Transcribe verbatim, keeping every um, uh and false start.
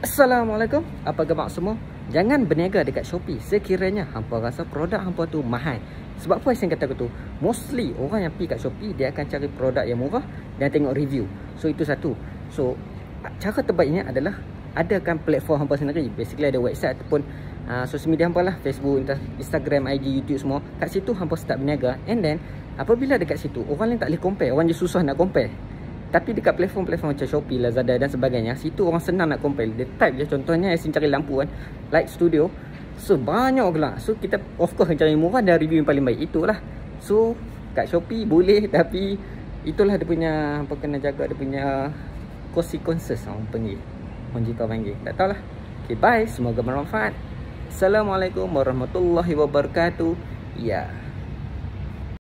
Assalamualaikum, apa khabar semua? Jangan berniaga dekat Shopee sekiranya hampa rasa produk hampa tu mahal. Sebab apa saya kata aku tu? Mostly orang yang pergi kat Shopee dia akan cari produk yang murah dan tengok review. So itu satu. So cara terbaiknya adalah adakan platform hampa sendiri. Basically ada website ataupun uh, social media hampa lah, Facebook, Instagram, I G, YouTube semua. Kat situ hampa start berniaga, and then apabila dekat situ orang lain tak boleh compare, orang je susah nak compare. Tapi dekat platform-platform macam Shopee, Lazada dan sebagainya, situ orang senang nak compare. Dia type je, contohnya Yasin cari lampu kan, Light Studio. So banyak pula. So kita of course cari murah dan review yang paling baik. Itulah. So kat Shopee boleh, tapi itulah dia punya, apa kena jaga dia punya consequences orang panggil. Orang jika panggil. Tak tahulah. Okay, bye. Semoga bermanfaat. Assalamualaikum warahmatullahi wabarakatuh. Ya.